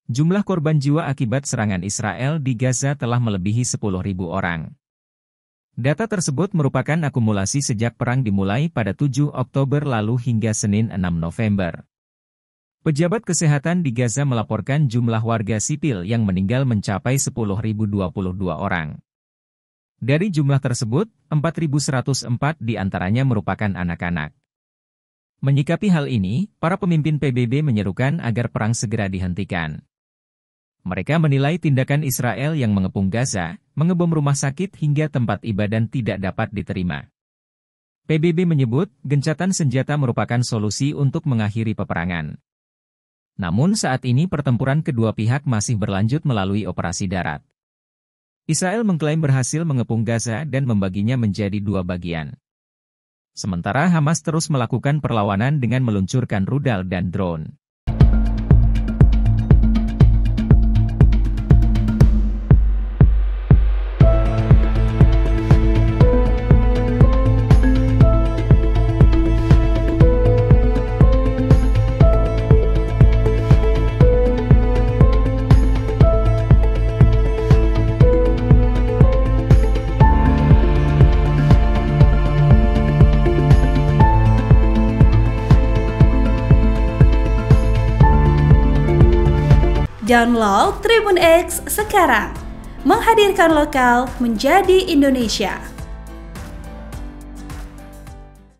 Jumlah korban jiwa akibat serangan Israel di Gaza telah melebihi 10.000 orang. Data tersebut merupakan akumulasi sejak perang dimulai pada 7 Oktober lalu hingga Senin 6 November. Pejabat kesehatan di Gaza melaporkan jumlah warga sipil yang meninggal mencapai 10.022 orang. Dari jumlah tersebut, 4.104 diantaranya merupakan anak-anak. Menyikapi hal ini, para pemimpin PBB menyerukan agar perang segera dihentikan. Mereka menilai tindakan Israel yang mengepung Gaza, mengebom rumah sakit hingga tempat ibadah tidak dapat diterima. PBB menyebut, gencatan senjata merupakan solusi untuk mengakhiri peperangan. Namun saat ini pertempuran kedua pihak masih berlanjut melalui operasi darat. Israel mengklaim berhasil mengepung Gaza dan membaginya menjadi 2 bagian. Sementara Hamas terus melakukan perlawanan dengan meluncurkan rudal dan drone. Download Tribun X sekarang, menghadirkan lokal menjadi Indonesia.